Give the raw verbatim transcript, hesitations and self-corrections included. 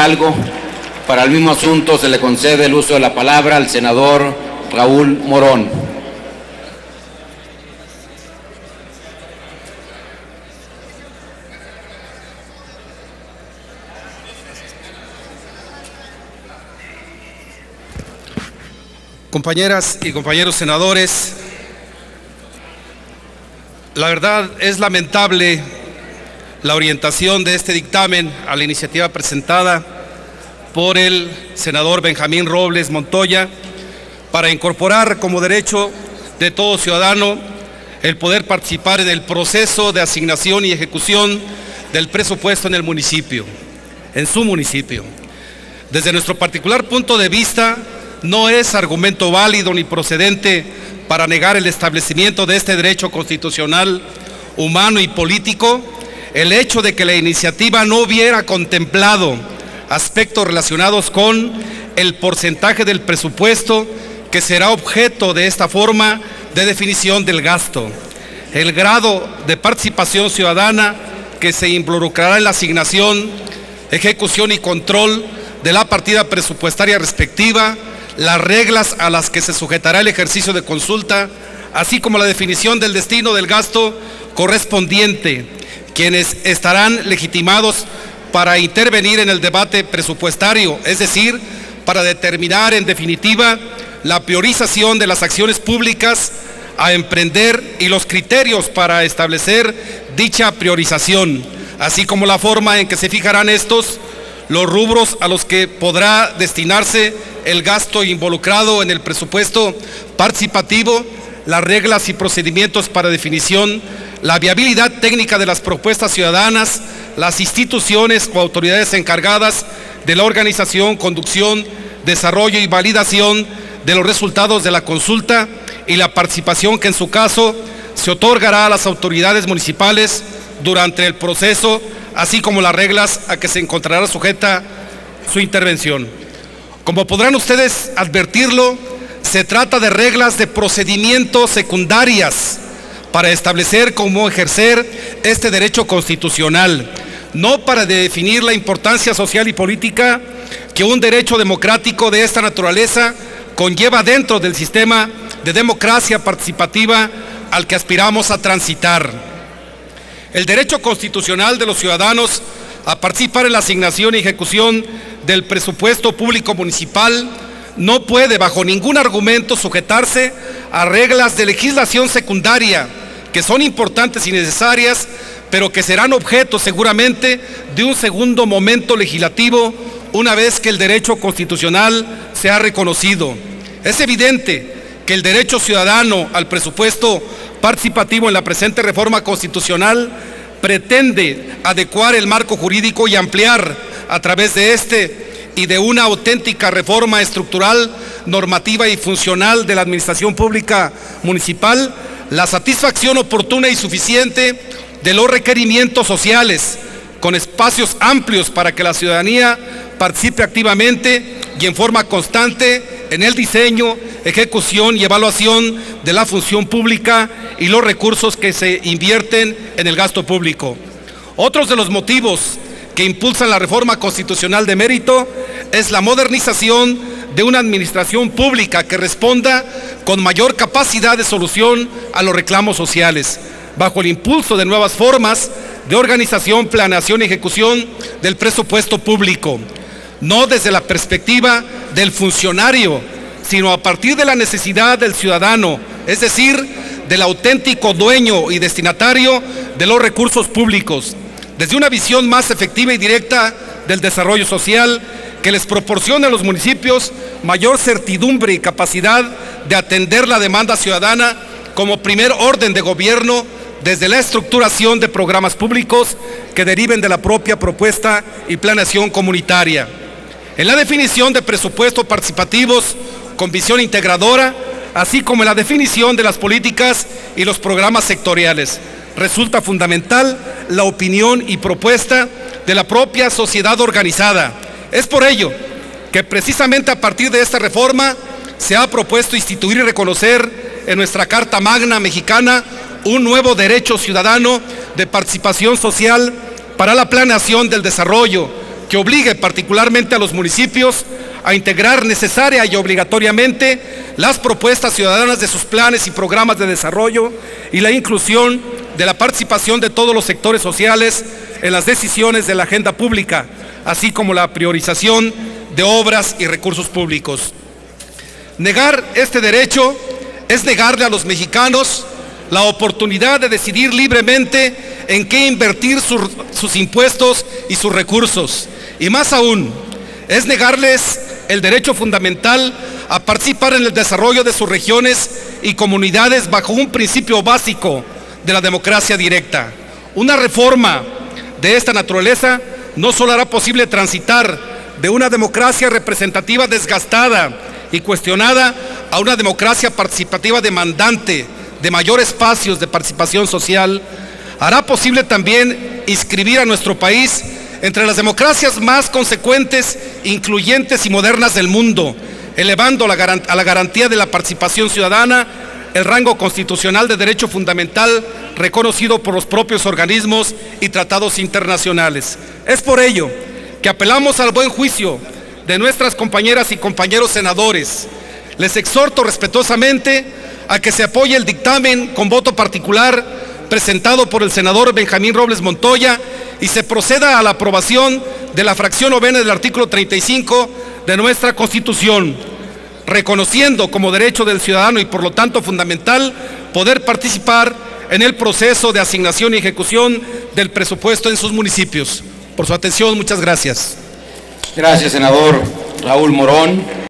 Hidalgo. Para el mismo asunto se le concede el uso de la palabra al senador Raúl Morón. Compañeras y compañeros senadores, la verdad es lamentable la orientación de este dictamen a la iniciativa presentada por el senador Benjamín Robles Montoya para incorporar como derecho de todo ciudadano el poder participar en el proceso de asignación y ejecución del presupuesto en el municipio, en su municipio. Desde nuestro particular punto de vista, no es argumento válido ni procedente para negar el establecimiento de este derecho constitucional, humano y político, el hecho de que la iniciativa no hubiera contemplado aspectos relacionados con el porcentaje del presupuesto que será objeto de esta forma de definición del gasto, el grado de participación ciudadana que se involucrará en la asignación, ejecución y control de la partida presupuestaria respectiva, las reglas a las que se sujetará el ejercicio de consulta, así como la definición del destino del gasto correspondiente, quienes estarán legitimados para intervenir en el debate presupuestario, es decir, para determinar en definitiva la priorización de las acciones públicas a emprender y los criterios para establecer dicha priorización, así como la forma en que se fijarán estos, los rubros a los que podrá destinarse el gasto involucrado en el presupuesto participativo, las reglas y procedimientos para definición, la viabilidad técnica de las propuestas ciudadanas, las instituciones o autoridades encargadas de la organización, conducción, desarrollo y validación de los resultados de la consulta y la participación que en su caso se otorgará a las autoridades municipales durante el proceso, así como las reglas a que se encontrará sujeta su intervención. Como podrán ustedes advertirlo, se trata de reglas de procedimiento secundarias para establecer cómo ejercer este derecho constitucional, no para definir la importancia social y política que un derecho democrático de esta naturaleza conlleva dentro del sistema de democracia participativa al que aspiramos a transitar. El derecho constitucional de los ciudadanos a participar en la asignación y ejecución del presupuesto público municipal no puede bajo ningún argumento sujetarse a reglas de legislación secundaria que son importantes y necesarias, pero que serán objeto seguramente de un segundo momento legislativo una vez que el derecho constitucional sea reconocido. Es evidente que el derecho ciudadano al presupuesto participativo en la presente reforma constitucional pretende adecuar el marco jurídico y ampliar a través de este y de una auténtica reforma estructural, normativa y funcional de la administración pública municipal la satisfacción oportuna y suficiente de los requerimientos sociales, con espacios amplios para que la ciudadanía participe activamente y en forma constante en el diseño, ejecución y evaluación de la función pública y los recursos que se invierten en el gasto público. Otros de los motivos que impulsan la reforma constitucional de mérito es la modernización de una administración pública que responda con mayor capacidad de solución a los reclamos sociales, bajo el impulso de nuevas formas de organización, planeación y ejecución del presupuesto público, no desde la perspectiva del funcionario, sino a partir de la necesidad del ciudadano, es decir, del auténtico dueño y destinatario de los recursos públicos, desde una visión más efectiva y directa del desarrollo social que les proporcione a los municipios mayor certidumbre y capacidad de atender la demanda ciudadana como primer orden de gobierno desde la estructuración de programas públicos que deriven de la propia propuesta y planeación comunitaria. En la definición de presupuestos participativos con visión integradora, así como en la definición de las políticas y los programas sectoriales, resulta fundamental la opinión y propuesta de la propia sociedad organizada. Es por ello que precisamente a partir de esta reforma se ha propuesto instituir y reconocer en nuestra Carta Magna mexicana un nuevo derecho ciudadano de participación social para la planeación del desarrollo, que obligue particularmente a los municipios a integrar necesaria y obligatoriamente las propuestas ciudadanas de sus planes y programas de desarrollo y la inclusión de la participación de todos los sectores sociales en las decisiones de la agenda pública, así como la priorización de obras y recursos públicos. Negar este derecho es negarle a los mexicanos la oportunidad de decidir libremente en qué invertir sus, sus impuestos y sus recursos. Y más aún, es negarles el derecho fundamental a participar en el desarrollo de sus regiones y comunidades bajo un principio básico de la democracia directa. Una reforma de esta naturaleza no solo hará posible transitar de una democracia representativa desgastada y cuestionada a una democracia participativa demandante de mayor espacios de participación social, hará posible también inscribir a nuestro país entre las democracias más consecuentes, incluyentes y modernas del mundo, elevando la garant- a la garantía de la participación ciudadana el rango constitucional de derecho fundamental reconocido por los propios organismos y tratados internacionales. Es por ello que apelamos al buen juicio de nuestras compañeras y compañeros senadores. Les exhorto respetuosamente a que se apoye el dictamen con voto particular presentado por el senador Benjamín Robles Montoya y se proceda a la aprobación de la fracción novena del artículo treinta y cinco de nuestra Constitución, reconociendo como derecho del ciudadano y por lo tanto fundamental poder participar en el proceso de asignación y ejecución del presupuesto en sus municipios. Por su atención, muchas gracias. Gracias, senador Raúl Morón.